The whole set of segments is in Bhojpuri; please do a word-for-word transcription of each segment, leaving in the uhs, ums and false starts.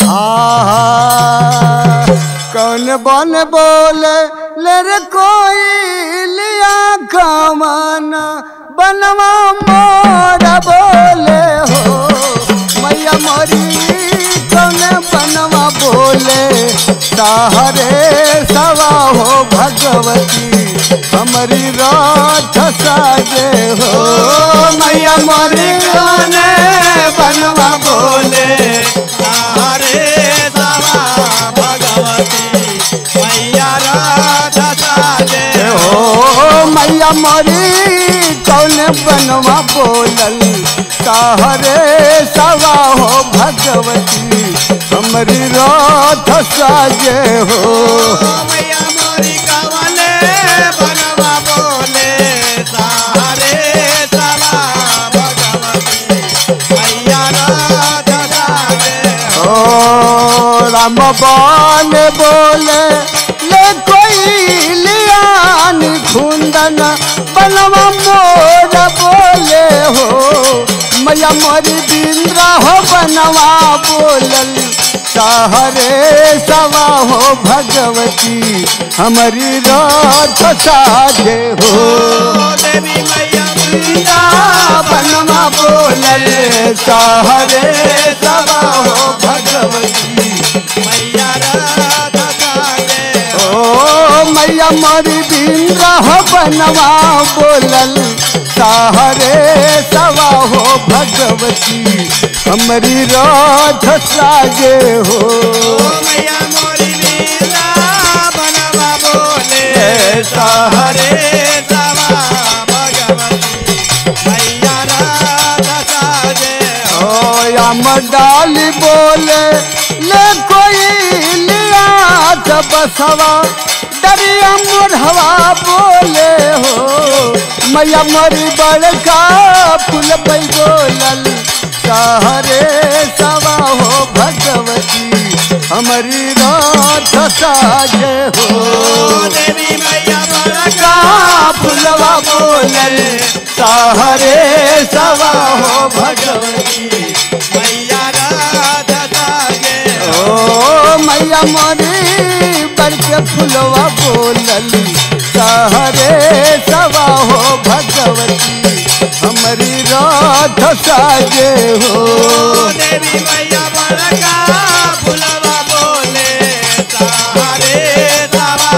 आहा कौन बन बोले ले रे कोई लिया कमाना बनवा मोरा बोले हो मैया मोरी कौन बनवा बोले सहारे सवा हो भगवती हमारी रात साजे हो मैया मोरी कौन बनवा बोले सहारे सवा भगवती मैया रात साजे हो मैया मोरी कौन बनवा बोलल सहारे सवा हो भगवती हमारी रात साजे हो मैया मोरी कौन बनवा बोले सहारे सवा भगवती मैया रात साजे ओ राम बान बोले ले कोई लियान खुंदन बनवा मोर बोले हो मैया मोरी बिंद्रा हो बनवा बोलल सहारे सवा हो भगवती हमारी रात साजे हो देवी मैया बिंद्रा बनवा बोलल सहारे सवा हो भगवती मैया रात साजे ओ मैया मोरी बिंद्रा हो बनवा बोलल सहारे सवा हो भगवती हमारी रात साजे हो मैया मोरी लीला बनवा बोले सहारे सवा भगवती मैया रात साजे ओ यम डाली बोले ले कोई लिया बसवा दरिया मोढ़वा बोले हो मैया मोरी बड़का फूल पै बोलल सहारे सवा हो भगवती हमारी रात साजे हो देवी मैया का फुलवा बोलल सहारे सवा हो भगवती मैया रात साजे ओ मैया मोरी बड़के फुलवा बोलल सहारे सवा हो भगवती हमारी रात साजे हो देवी मैया बड़का फुलवा बोले सहारे सवा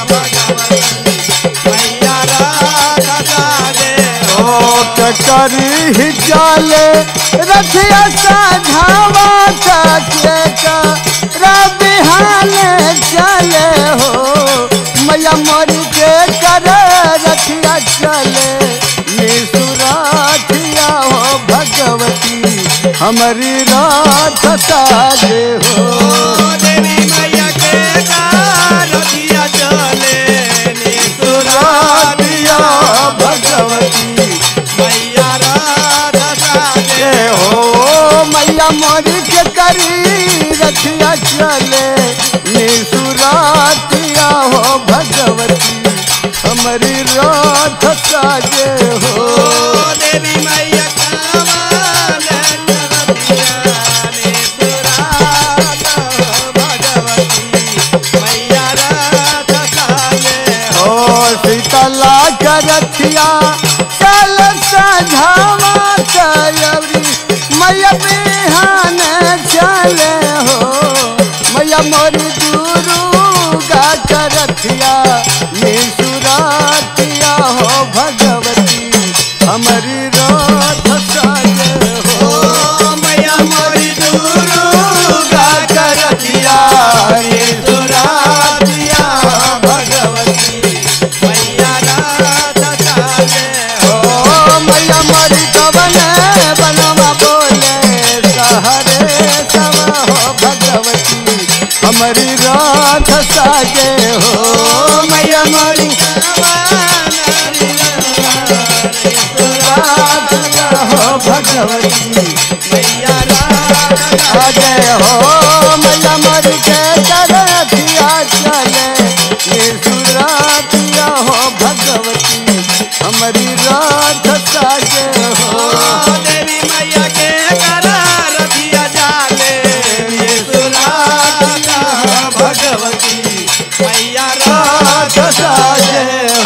भगवती मैया रात साजे ओ करी जाले रथिया साझावा के का रबिहाने चले हो मैया मोरी के कर रथिया चले निसुराथिया हो भगवती हमारी रात साजे हो देवी मैया के रथिया चले निसुराथिया भगवती मैया रात साजे हो मैया मोरी के करी रथिया चले निसुरातिया हो भगवती हमारी रात साजे हो देवी मैया कावल रथिया निसुरात भगवती मैया रात साजे ओ शीतला के रथिया चल सझावा चलवरी मैया बिहान चले हो मैया मोरी दुर्गा के रथिया निसुरातिया हो भगवती हमारी रात साजे हो मैया मोरी दुर्गा के रथिया निसुरातिया भगवती मैया रात साजे ओ मैया मोरी कवन बनवा बोले सहारे सवा हो भगवती हमारी रात साजे हो मैया मोरी हो भगवती मैया रात साजे हो मैया मोरी के करथिया चले निसुरातिया हो भगवती हमारी रात साजे हो देवी मैया के कर रथिया जाले मैया रात साजे साजे